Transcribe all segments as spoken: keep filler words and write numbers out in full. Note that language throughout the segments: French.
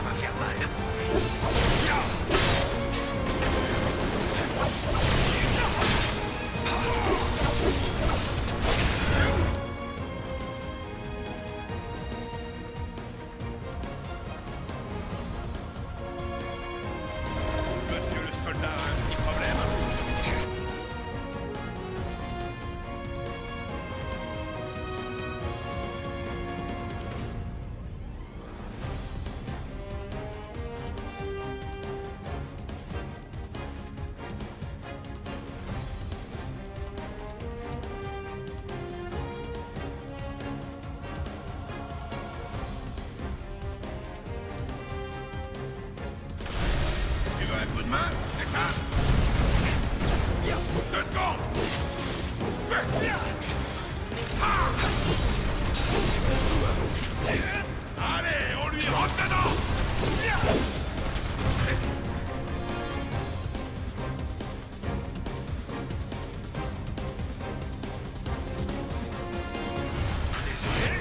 va faire mal. Monsieur le soldat a un petit problème. Tu veux un coup de main, c'est ça? Deux secondes! Allez, on lui rentre dedans! Désolé.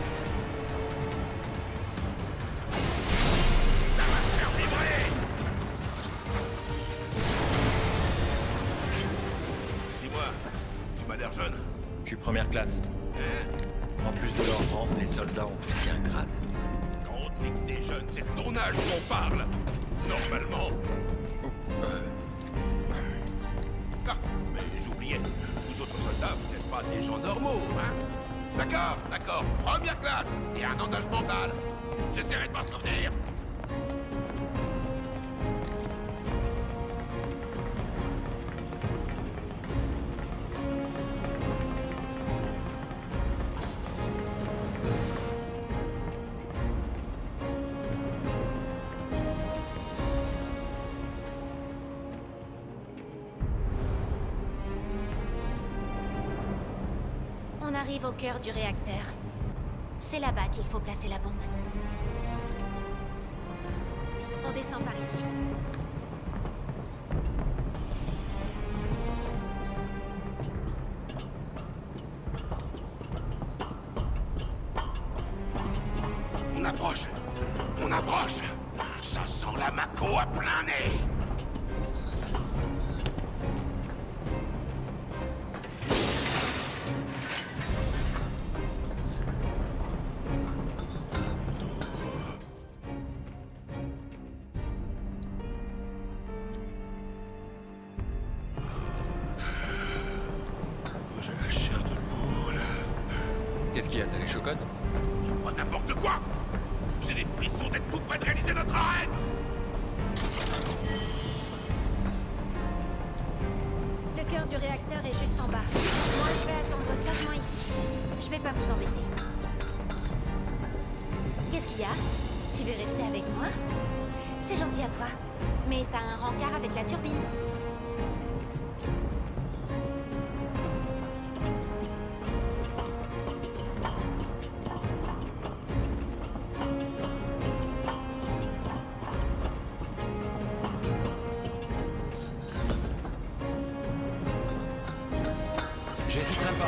Ça va te faire vibrer! Dis-moi, tu m'as l'air jeune. Je suis première classe. Hein? En plus de leur rang, les soldats ont aussi un grade. Quand on dit que t'es jeune, c'est de ton âge qu'on parle. Normalement. Euh... Ah, mais j'oubliais. Vous autres soldats, vous n'êtes pas des gens normaux, hein? D'accord, d'accord. Première classe. Et un endage mental. J'essaierai de m'en souvenir. On arrive au cœur du réacteur. C'est là-bas qu'il faut placer la bombe. On descend par ici. On approche. On approche. Ça sent la Mako à plein nez. J'ai la chair de poule. Qu'est-ce qu'il y a? T'as les chocottes? C'est pas n'importe quoi. J'ai des frissons d'être tout près de réaliser notre rêve. Le cœur du réacteur est juste en bas. Moi, je vais attendre sagement ici. Je vais pas vous embêter. Qu'est-ce qu'il y a? Tu veux rester avec moi? C'est gentil à toi. Mais t'as un rencard avec la turbine. J'hésiterai pas.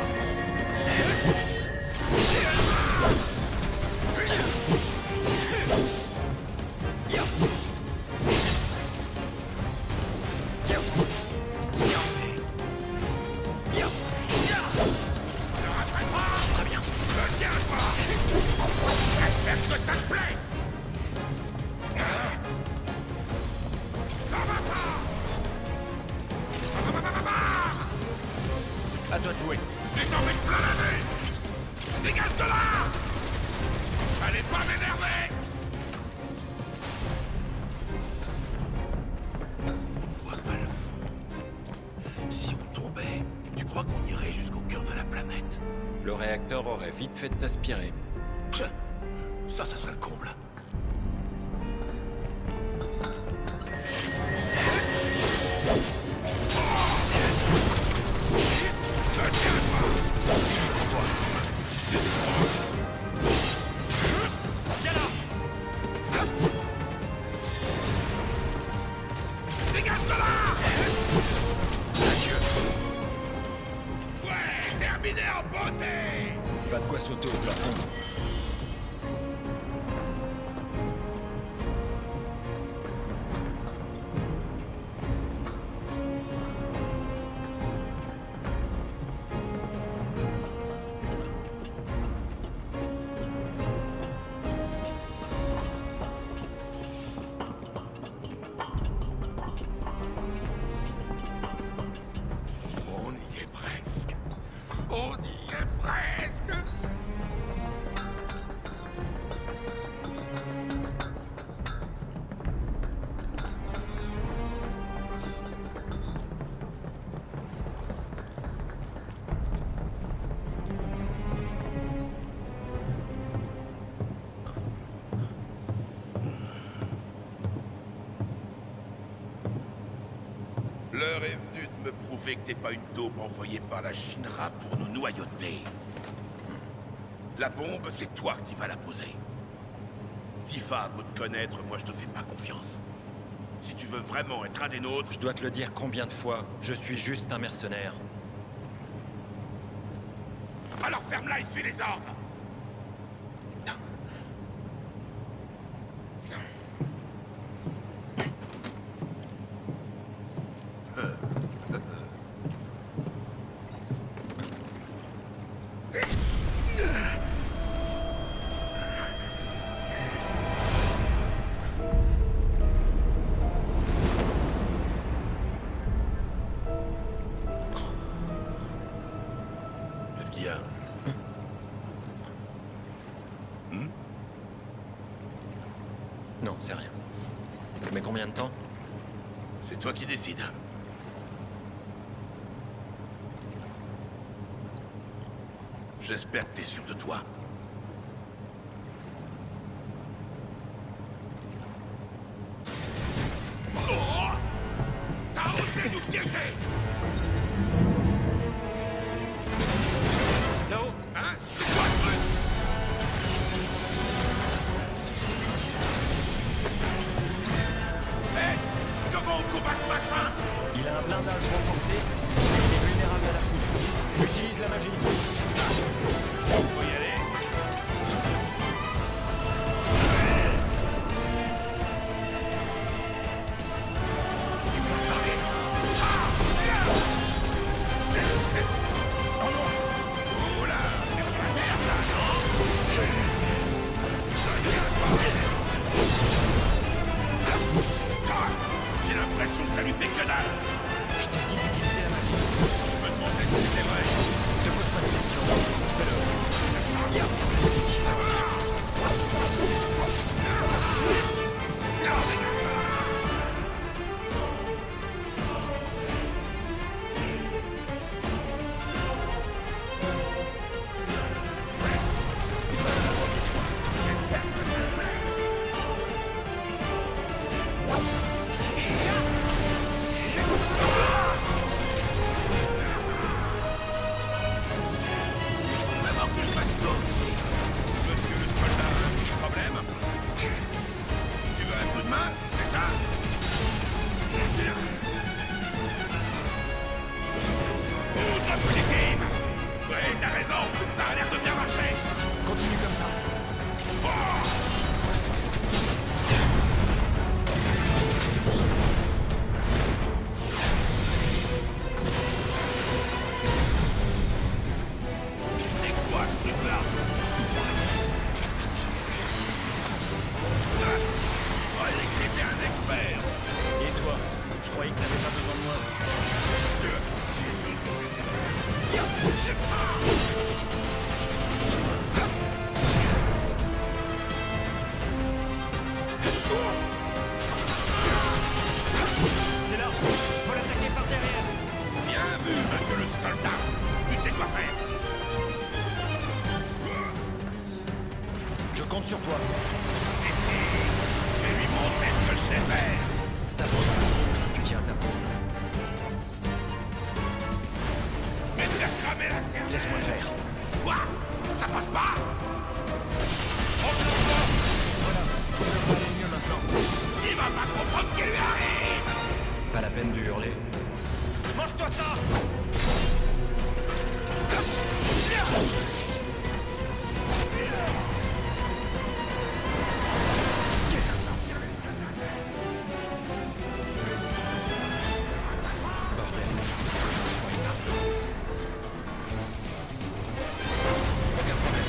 Très bien. Me tiens, toi. J'espère que ça te plaît. Ça va pas. À toi de jouer. J'ai t'en mets plein la vue. Dégage de là. Allez pas m'énerver. On voit pas le fond. Si on tombait, tu crois qu'on irait jusqu'au cœur de la planète? Le réacteur aurait vite fait de t'aspirer. Tch, ça, ça serait le comble. Viens là! Dégage de là! Ouais, terminé en beauté! Pas de quoi sauter au plafond. L'heure est venue de me prouver que t'es pas une taupe envoyée par la Shinra pour nous noyauter. La bombe, c'est toi qui vas la poser. Tifa a beau te connaître, moi je te fais pas confiance. Si tu veux vraiment être un des nôtres... Je dois te le dire combien de fois, je suis juste un mercenaire. Alors ferme-la et suis les ordres. Qu'est-ce qu'il y a? Hmm? Non, c'est rien. Mais combien de temps? C'est toi qui décides. J'espère que t'es sûr de toi. Oh! T'as osé nous piéger! Là-haut! Hein? C'est quoi ce truc? Hé! Comment on combat ce machin? Il a un blindage renforcé, et il est vulnérable à la foudre. Utilise la magie. Faut y aller. C'est pas parler. Oh là, c'est de la merde là, non? J'ai l'impression que ça lui fait que dalle. Je t'ai dit d'utiliser la magie. Je me demandais si c'était vrai. Ne te pose pas de questions. Fais-le. Vraiment que je fasse tout ici. Monsieur le soldat, un petit problème? Tu veux un coup de main? C'est ça? Oh, ta politique! Oui, t'as raison, ça a l'air de bien marcher. Continue comme ça. C'est quoi ce truc-là? Je croyais que t'étais un expert. Et toi? Je croyais que t'avais pas besoin de moi. C'est là. Faut l'attaquer par derrière. Bien vu, monsieur le soldat. Tu sais quoi faire. Je compte sur toi. Je vais lui montrer ce que je sais faire. T'approches pas trop si tu tiens ta peau. Je vais te faire cramer la cervelle. Laisse-moi faire. Quoi? Ça passe pas? Voilà. Ça devrait aller mieux maintenant. Il va pas comprendre ce qui lui arrive. Pas la peine de hurler. Mange-toi ça! Bordel, faut que je me soigne là. Aucun problème.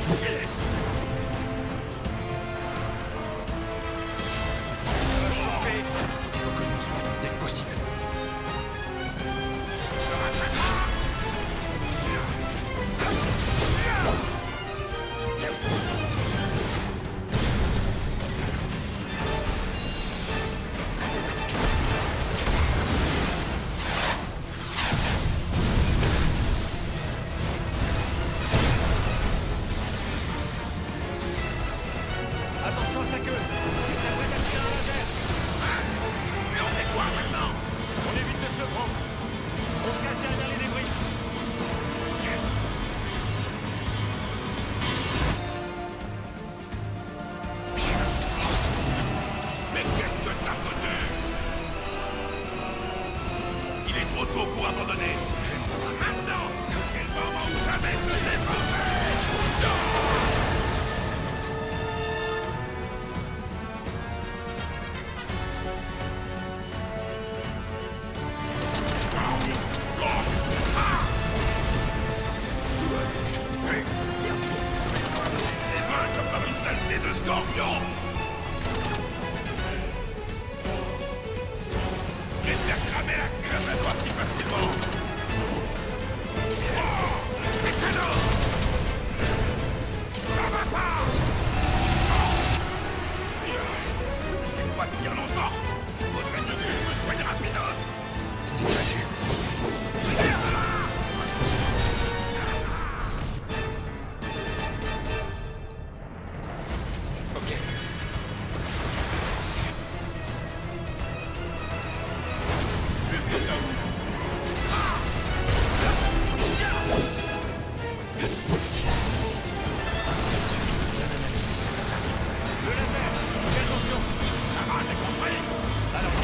va chauffer. Il faut que je me soigne dès que possible. Attention à sa queue. Il s'apprête à tirer un laser. Mais on fait quoi maintenant? On évite de se le prendre. On se cache derrière les débris. Mais qu'est-ce que t'as foutu? Il est trop tôt pour abandonner. Maintenant, c'est le moment où ça va se dépenser. C'est vaincre comme une saleté de scorpion. Je vais te faire cramer la sirène à toi si facilement. Oh, c'est cadeau. Ça va pas. Je vais pas tenir longtemps. Faudrait mieux que je me soigne rapidos. C'est valu. Ok. Jusqu'à où? Bien analyser ses attaques. Le laser. Fais attention. Ça va, j'ai compris. Alors,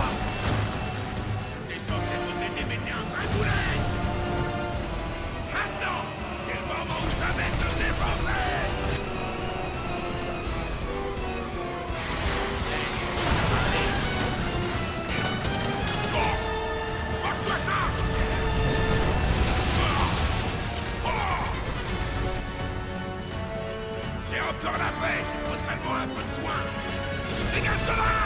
T'es censé nous aider, mais t'es un vrai boulet. Maintenant, c'est le moment où ça va se dépenser. Bon, mange-toi ça. J'ai encore la pêche, il faut seulement un peu de soin. Dégage de là.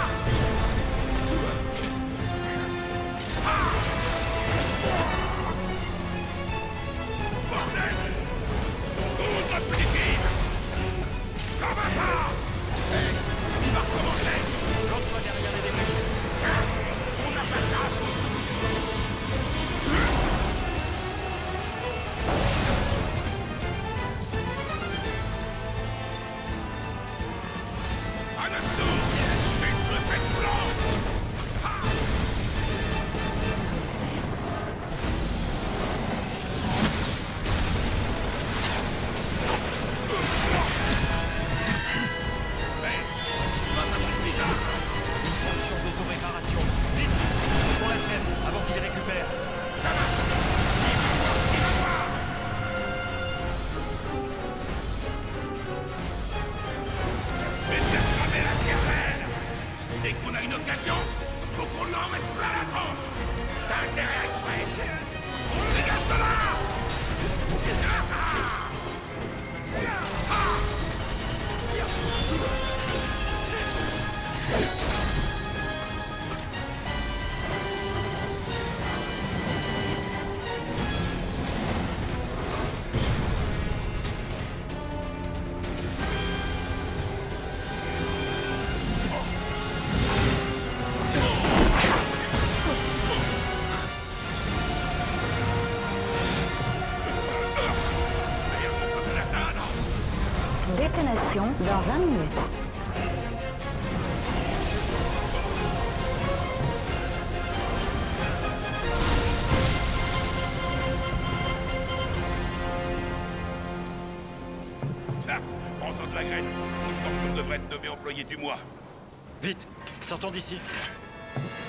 Bordel! Ouvre plus liquide! Ça va pas! Hé! Il va recommencer! plante-toi derrière les débris. Tiens! On n'a pas ça à foutre! À notre tour! Je vais te faire blanc! Mais, tu vas t'amuser bizarre! Une fonction d'auto-réparation. Vite. Faut qu'on l'achève avant qu'il récupère. Ça va! Il va pas! Il va pas! Je vais te faire cramer la cervelle! Dès qu'on a une occasion, faut qu'on l'en mette plein la tronche! T'as intérêt à être prêt! Dégage de là! Merde, on peut plus l'atteindre! Détonation dans vingt minutes. Ah, prends-en de la graine. Ce scorpion devrait être nommé employé du mois. Vite. Sortons d'ici.